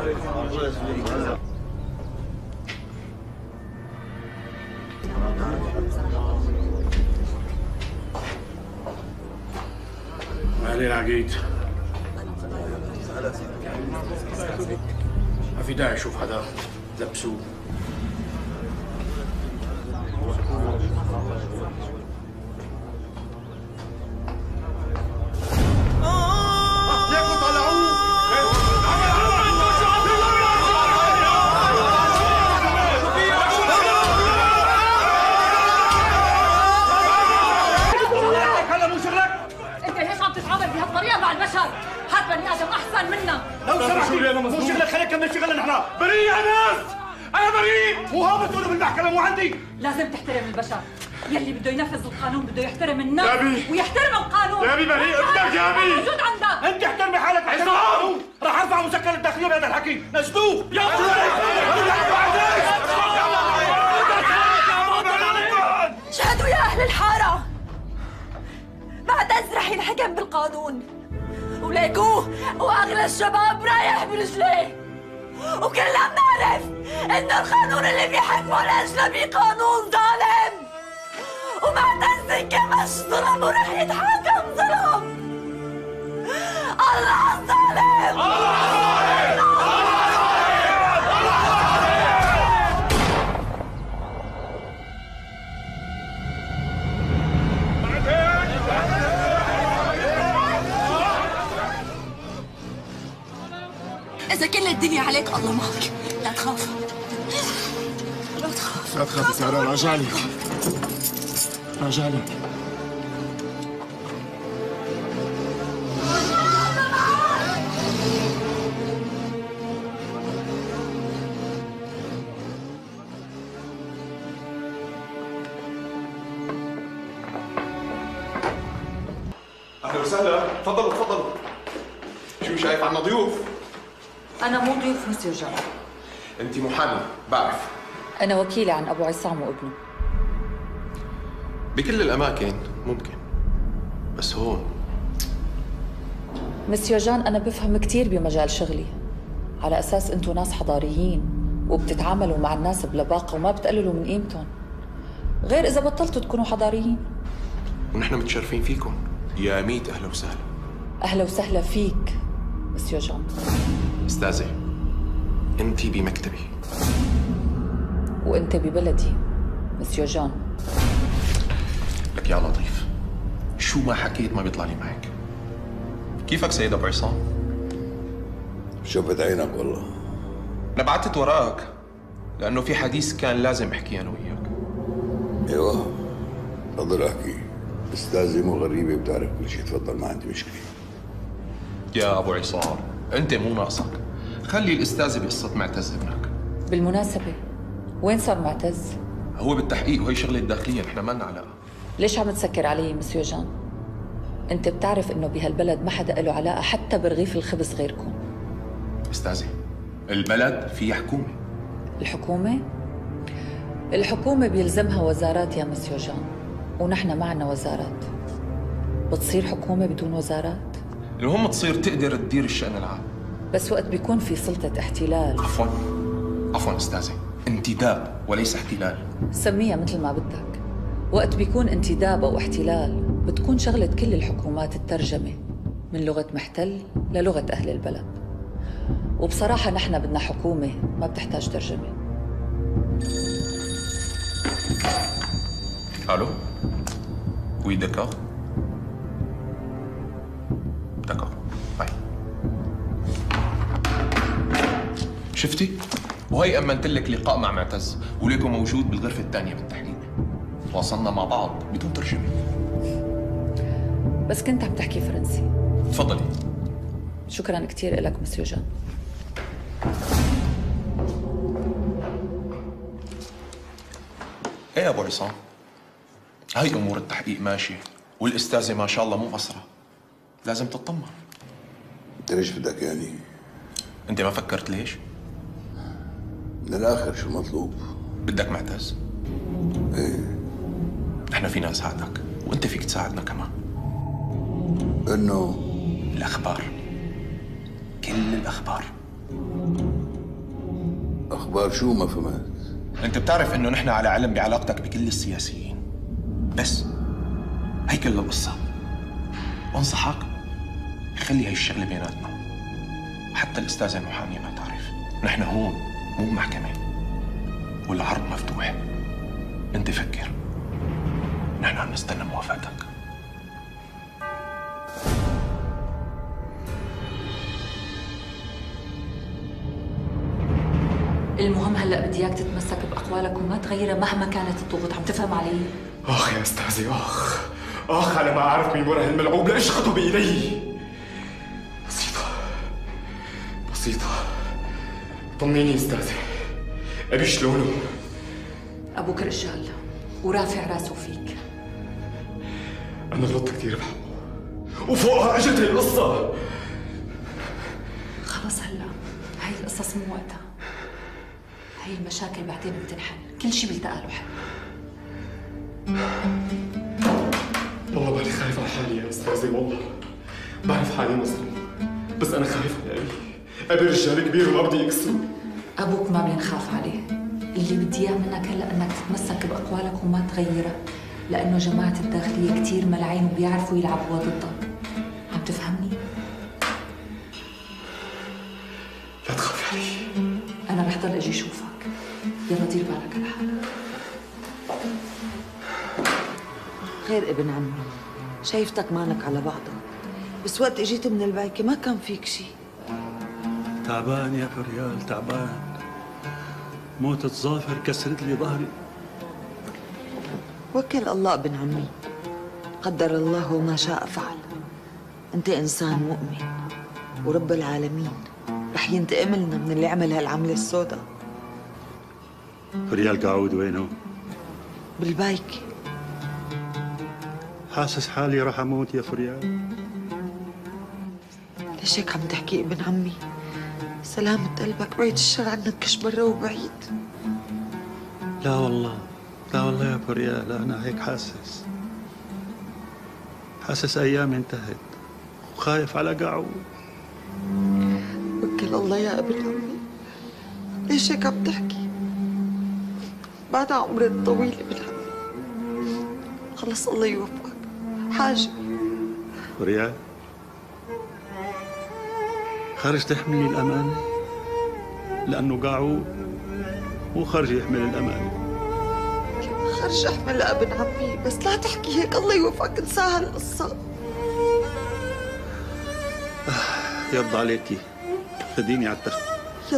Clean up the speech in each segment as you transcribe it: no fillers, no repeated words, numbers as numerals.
اهلين عقيد. ما في داعي اشوف حدا، لبسوه. مو شغلك، خليك كمل شغلنا نحن. بريء يا ناس، انا بريء. مو هو بتقولوا بالمحكمه مو عندي. لازم تحترم البشر، يلي بده ينفذ القانون بده يحترم الناس ويحترم القانون. يا ابي بريء ابنك يا ابي. موجود عندك. انت احترمي حالك عصام. راح ارفع مسكر الداخليه بهذا الحكي، نجدوه. شهدوا يا اهل الحاره، معتز رح ينحكم بالقانون، وليكوه واغلى الشباب رايح برجليه، وكلنا بنعرف انه القانون اللي بيحكمه الاجنبي قانون ظالم، ومعتز كمش ظلم ورح يتحاكم ظلم. الله الظالم، الله الظالم، إذا كل الدنيا عليك الله معك، لا تخاف. لا تخاف. لا تخاف سهران، راجعلي. راجعلي. أهلا وسهلا، تفضلوا تفضلوا. شو شايف عنا ضيوف؟ أنا مو ضيوف مسيو جان. أنت محامي، بعرف. أنا وكيلة عن أبو عصام وابنه. بكل الأماكن ممكن، بس هون. مسيو جان، أنا بفهم كثير بمجال شغلي، على أساس أنتوا ناس حضاريين وبتتعاملوا مع الناس بلباقة وما بتقللوا من قيمتهم، غير إذا بطلتوا تكونوا حضاريين. ونحن متشرفين فيكم، يا ميت أهلا وسهلا. أهلا وسهلا فيك مسيو جان. أستاذة، أنت بمكتبي وأنت ببلدي مسيو جان. لك يا لطيف، شو ما حكيت ما بيطلع لي معك. كيفك سيد أبو عصام؟ شفت عينك والله. أنا بعتت وراك لأنه في حديث كان لازم أحكيه أنا وياك. ايوه، تفضل احكي. استاذي مو غريبة، بتعرف كل شيء. تفضل، ما عندي مشكلة. يا أبو عصام، أنت مو ناقصك. خلي الأستاذة بقصة معتز ابنك. بالمناسبة وين صار معتز؟ هو بالتحقيق وهي شغلة داخلية، نحن ما لنا علاقة. ليش عم تسكر علي مسيو جان؟ انت بتعرف انه بهالبلد ما حدا له علاقة حتى برغيف الخبز غيركم. استاذي، البلد فيها حكومة. الحكومة؟ الحكومة بيلزمها وزارات يا مسيو جان، ونحن ما عنا وزارات. بتصير حكومة بدون وزارات؟ المهم تصير تقدر تدير الشأن العام. بس وقت بيكون في سلطة احتلال. عفوا استاذي، انتداب وليس احتلال. سميها مثل ما بدك. وقت بيكون انتداب او احتلال بتكون شغلة كل الحكومات الترجمة من لغة محتل للغة أهل البلد. وبصراحة نحن بدنا حكومة ما بتحتاج ترجمة. الو؟ وي دكار؟ دكار، باي. شفتي؟ وهي أمنت لك لقاء مع معتز، وليكو موجود بالغرفة الثانية بالتحقيق. تواصلنا مع بعض بدون ترجمة. بس كنت عم تحكي فرنسي. تفضلي. شكرا كثير لك مسيو جان. ايه يا ابو عصام، هاي امور التحقيق ماشيه، والاستاذه ما شاء الله مو قصره. لازم تطمن. انت ليش بدك يعني؟ انت ما فكرت ليش؟ من الاخر شو المطلوب؟ بدك معتز؟ ايه. نحن فينا نساعدك، وانت فيك تساعدنا كمان. انه الاخبار، كل الاخبار. اخبار شو ما فهمت؟ انت بتعرف انه نحن على علم بعلاقتك بكل السياسيين، بس هي كل القصة. بنصحك خلي هي الشغلة بيناتنا، حتى الأستاذة المحامية ما تعرف. نحن هون مو محكمة والعرض مفتوح. انت فكر، نحن عم نستنى موافقتك. المهم هلا بدي اياك تتمسك باقوالك وما تغيرها مهما كانت الضغوط. عم تفهم علي؟ اخ يا استاذي، اخ على ما اعرف مين ورا هالملعوب لايش خطو بايدي. بسيطة طمنيني استاذي، ابي شلونه؟ ابوك رجال ورافع راسه فيك. انا غلطت كثير بحقه وفوقها اجت القصة. خلص هلا هاي القصص مو وقتها. هاي المشاكل بعدين بتنحل، كل شيء بيلتقى له حل. والله ماني خايف على حالي يا استاذي، والله بعرف حالي مظلوم، بس انا خايف على ابي رجال كبير وما بدي يكسره. ابوك ما بنخاف عليه، اللي بدي اياه منك هلا انك تتمسك باقوالك وما تغيرها، لانه جماعه الداخليه كثير ملعين وبيعرفوا يلعبوا ضدك. عم تفهمني؟ لا تخافي علي، انا رح ضل اجي اشوفك. يلا دير بالك على حالك. خير ابن عمي، شايفتك مانك على بعضك، بس وقت اجيت من البايكة ما كان فيك شي. تعبان يا فريال، تعبان. موت الظافر كسرت لي ظهري. وكل الله ابن عمي، قدر الله وما شاء فعل. انت انسان مؤمن ورب العالمين رح ينتقم لنا من اللي عمل هالعملة السوداء. فريال قاعود وينه؟ بالبايكة. حاسس حالي رح اموت يا فريال. ليش هيك عم تحكي ابن عمي؟ سلامة قلبك، بعيد الشر عنك كش برا وبعيد. لا والله، لا والله يا فريال، انا هيك حاسس ايامي انتهت وخايف على قاعود. وكل الله يا ابن عمي، ليش هيك عم تحكي؟ بعد عمرك طويل ابن عمي، خلص الله يوفقك. حاجة فريال، خرج تحملي الأمانة، لأنه قاعود مو خرج يحمل الأمانة. خرج احملها ابن عمي، بس لا تحكي هيك، الله يوفقك، انساها القصة. يرضى عليكي، خديني على التخت. يلا.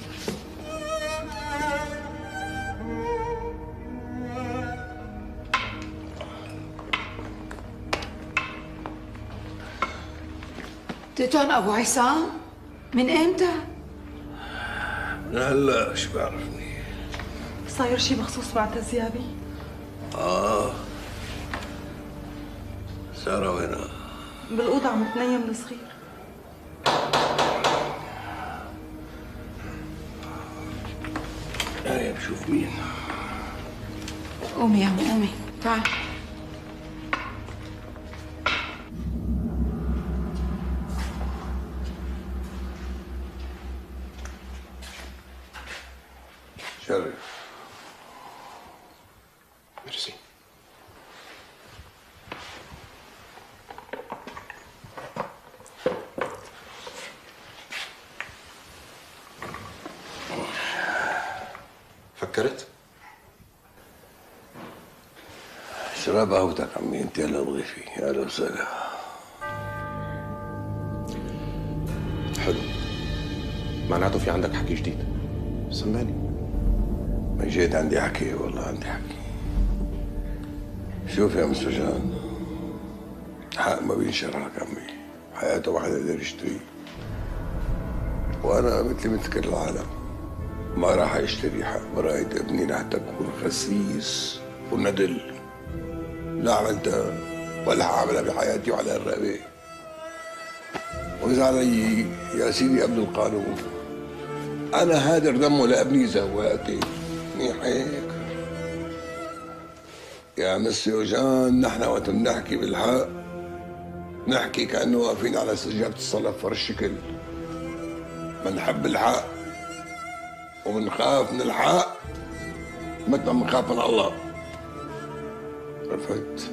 تيتون ابو عصام، من امتى؟ هلا شو بعرفني. صاير شي مخصوص مع تزيابي؟ سارة وينها؟ بالأوضة عم تنيم الصغير. هيا بشوف مين. قومي يا عمي، قومي تعال. شرف. ميرسي. فكرت؟ شراب قهوتك عمي، انت هلا ضيفي، اهلا وسهلا. حلو، معناته في عندك حكي جديد. سمعني. ما جيت عندي حكي، والله عندي حكي. شوف يا مسجان، حق ما بينشرى لك عمي، حياته ما حدا يقدر يشتريه، وانا مثل كل العالم ما راح اشتري حق براية ابني لحتى اكون خسيس وندل. لا عملتها ولا حاعملها بحياتي وعلى الرقبة. واذا علي يا سيدي قبل القانون، انا هادر دمه لابني زواتي. منيح هيك يا مسيو جان، نحن وقت بنحكي بالحق نحكي كأنه واقفين على سجابة الصلاة فرش الشكل. منحب الحق ومنخاف من الحق مثل ما منخاف من الله. عرفت؟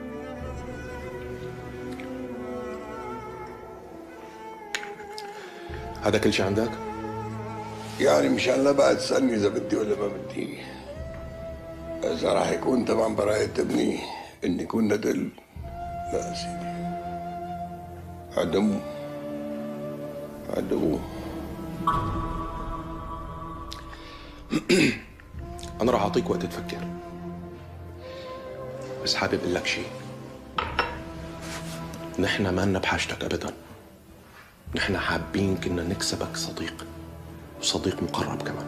هذا كل شيء عندك؟ يعني مشان لا بقى تسألني إذا بدي ولا ما بدي. إذا راح يكون تبع براءة ابني إن يكون ندل، لا يا سيدي، عدمه عدمه. أنا راح أعطيك وقت تفكر، بس حابب أقول لك شيء. نحن ما لنا بحاجتك أبداً. نحن حابين كنا نكسبك صديق، وصديق مقرب كمان.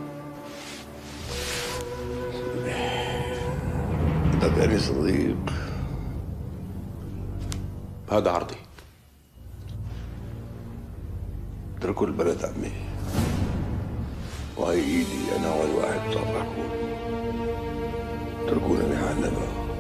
بدك يعني صديق؟ هذا عرضي. اتركوا البلد عمي، وهي ايدي انا والواحد صار محكوم. اتركونا بحالنا بقى.